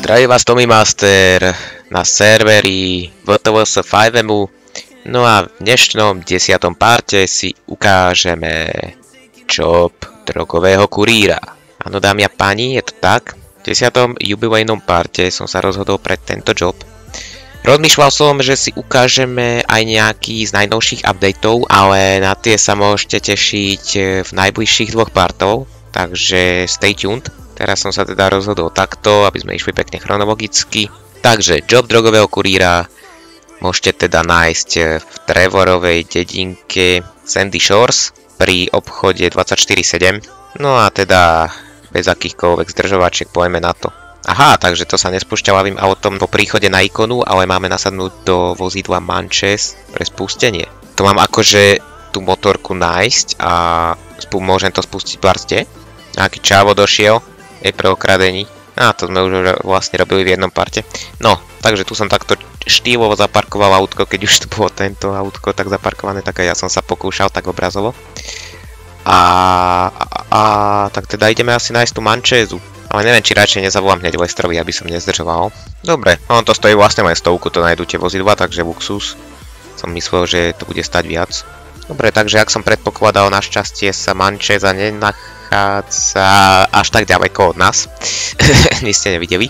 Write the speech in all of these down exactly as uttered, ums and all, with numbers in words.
Zdraví vás Tommy Master na serveri vé té vé es päť em u. No a v dnešnom desiatom parte si ukážeme job drogového kuríra. Áno, dámy a páni, je to tak. V desiatom jubilejnom parte som sa rozhodol pre tento job. Rozmýšľal som, že si ukážeme aj nejaký z najnovších updateov, ale na tie sa môžete tešiť v najbližších dvoch partov, takže stay tuned. Teraz som sa teda rozhodol takto, aby sme išli pekne chronologicky. Takže job drogového kuríra môžete teda nájsť v Trevorovej dedinke Sandy Shores pri obchode dvadsaťštyri sedem. No a teda bez akýchkoľvek zdržovačiek pojeme na to. Aha, takže to sa nespúšťa ľavým autom po príchode na ikonu, ale máme nasadnúť do vozidla Manches pre spustenie. To mám akože tú motorku nájsť a môžem to spustiť brzde. Nejaký čávo došiel, je pre okradení. A to sme už vlastne robili v jednom parte. No, takže tu som takto štýlovo zaparkoval autko, keď už tu bolo tento autko tak zaparkované, tak aj ja som sa pokúšal tak obrazovo. A, a, a tak teda ideme asi nájsť tú Manchesu. Ale neviem, či radšej nezavolám hneď Lesterovi, aby som nezdržoval. Dobre, on to stojí vlastne len stovku, to nájdú tie vozidla, takže luxus. Som myslel, že to bude stať viac. Dobre, takže ak som predpokladal, našťastie sa Manchesa nenachádza až tak ďaleko od nás. Vy ste nevideli.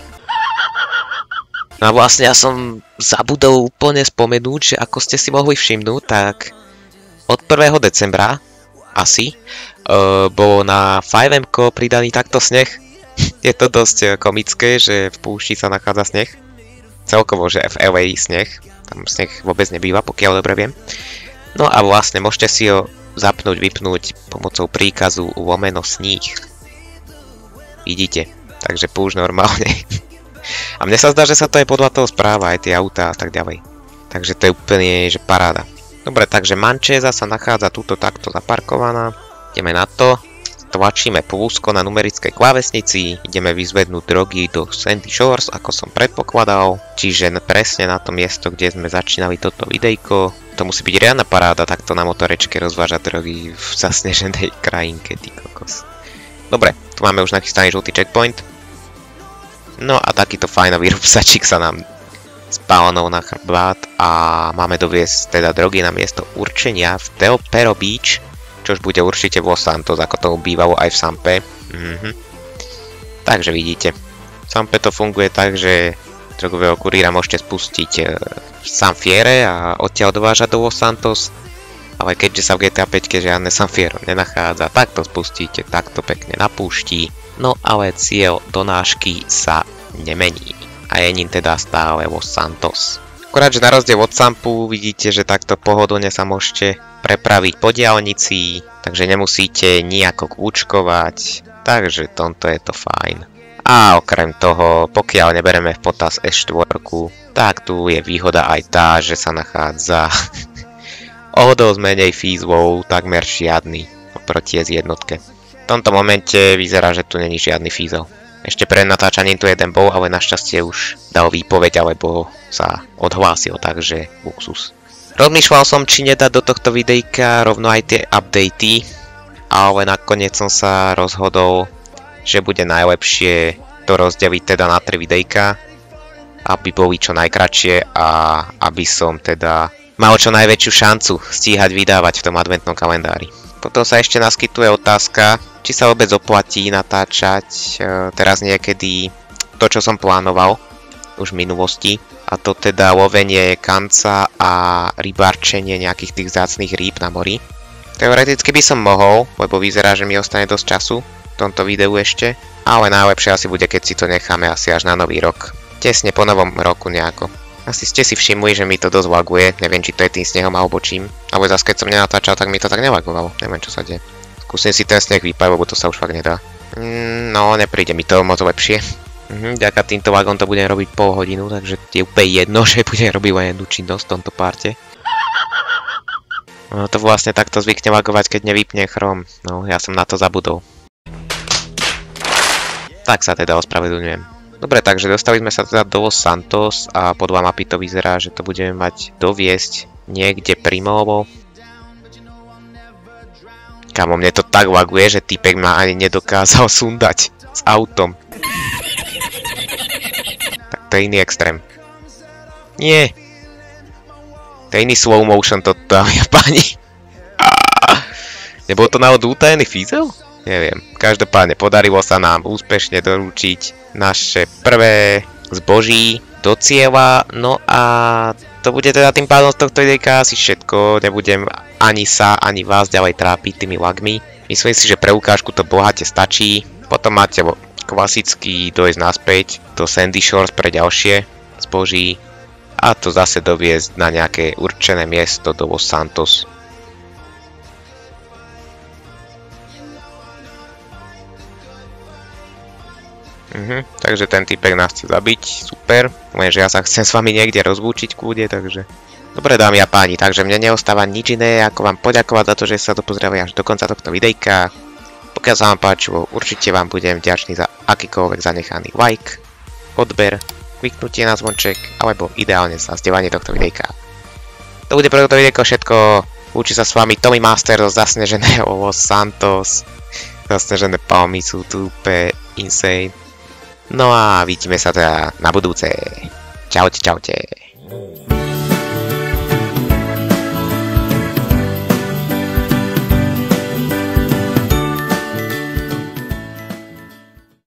No a vlastne ja som zabudol úplne spomenúť, že ako ste si mohli všimnúť, tak od prvého decembra asi uh, bolo na päť em ko pridaný takto sneh. Je to dosť komické, že v púšti sa nachádza sneh. Celkovo, že v el ej sneh. Tam sneh vôbec nebýva, pokiaľ dobre viem. No a vlastne môžete si ho zapnúť, vypnúť pomocou príkazu lomeno sníh. Vidíte? Takže púšť normálne. A mne sa zdá, že sa to aj podľa toho správa, aj tie autá a tak ďalej. Takže to je úplne, že paráda. Dobre, takže Manchesa sa nachádza tuto takto zaparkovaná. Ideme na to. Tlačíme plusko na numerickej klávesnici, ideme vyzvednúť drogy do Sandy Shores, ako som predpokladal, čiže presne na to miesto, kde sme začínali toto videjko. To musí byť riadna paráda takto na motorečke rozvážať drogy v zasneženej krajinke, ty kokos. Dobre, tu máme už nachystaný žltý checkpoint. No a takýto fajnový rúbsačík sa nám spálnul na chrbát a máme doviesť teda drogy na miesto určenia v Del Perro Beach, čož bude určite v Los Santos, ako tomu bývalo aj v Sampe. Mhm. Takže vidíte, v Sampe to funguje tak, že drogového kuríra môžete spustiť v San Fierre a odtiaľ dovážať do Los Santos, ale keďže sa v gé té á päť žiadne San Fierro nenachádza, tak to spustíte takto pekne na púšti, no ale cieľ donášky sa nemení a je ním teda stále Los Santos. Akorát, že na rozdiel od Sampu vidíte, že takto pohodlne sa môžete prepraviť po diaľnici, takže nemusíte nejako kľúčkovať, takže tomto je to fajn. A okrem toho, pokiaľ nebereme v potaz es štyri, tak tu je výhoda aj tá, že sa nachádza o dosť menej fízlov, takmer žiadny oproti es jednotke. V tomto momente vyzerá, že tu není žiadny fízel. Ešte pred natáčaním tu jeden bol, ale našťastie už dal výpoveď, alebo sa odhlásil, takže luxus. Rozmýšľal som, či nedať do tohto videjka rovno aj tie updaty, ale nakoniec som sa rozhodol, že bude najlepšie to rozdeliť teda na tri videjka, aby boli čo najkratšie a aby som teda mal čo najväčšiu šancu stíhať vydávať v tom adventnom kalendári. Potom sa ešte naskytuje otázka, či sa vôbec oplatí natáčať e, teraz niekedy to, čo som plánoval už v minulosti, a to teda lovenie kanca a rybárčenie nejakých tých vzácnych rýb na mori. Teoreticky by som mohol, lebo vyzerá, že mi ostane dosť času v tomto videu ešte, ale najlepšie asi bude, keď si to necháme asi až na nový rok. Tesne po novom roku nejako. Asi ste si všimli, že mi to dosť laguje, neviem, či to je tým snehom alebo čím, alebo zase keď som nenatáčal, tak mi to tak nelagovalo, neviem, čo sa deje. Skúsim si ten sneh vypať, lebo to sa už fakt nedá. Mm, no, nepríde mi to moc lepšie. Mhm, ďaká týmto vagom to budem robiť pol hodinu, takže je úplne jedno, že budem robiť len jednu činnosť v tomto parte. No to vlastne takto zvykne lagovať, keď nevypne Chrome, no ja som na to zabudol. Tak sa teda ospravedlňujem. Dobre, takže dostali sme sa teda do Los Santos a podľa mapy to vyzerá, že to budeme mať doviesť niekde primovo. Kamo, mne to tak laguje, že typek ma ani nedokázal sundať s autom. to je iný extrém. Nie. To je iný slow motion toto, dámy a páni. Nebol to náhodou utajený fízel? Neviem. Každopádne podarilo sa nám úspešne doručiť naše prvé zboží do cieľa. No a to bude teda tým pádom z tohto videjka asi všetko. Nebudem ani sa, ani vás ďalej trápiť tými lagmi. Myslím si, že pre ukážku to bohate stačí. Potom máte klasický dojsť naspäť do Sandy Shores pre ďalšie zboží. A to zase doviesť na nejaké určené miesto do Los Santos. Mhm, takže ten typek nás chce zabiť, super, lenže ja sa chcem s vami niekde rozlúčiť kľude, takže... Dobre dámy a páni, takže mne neostáva nič iné, ako vám poďakovať za to, že sa dopozerali až do konca tohto videjka. Pokiaľ sa vám páčilo, určite vám budem vďačný za akýkoľvek zanechaný like, odber, kliknutie na zvonček, alebo ideálne za zdieľanie tohto videjka. To bude pre toto videjko všetko, učí sa s vami Tommy Master zo zasneženého Los Santos. Zasnežené palmy sú tu úplne insane. No a vidíme sa teda na budúce. Čaute, čaute.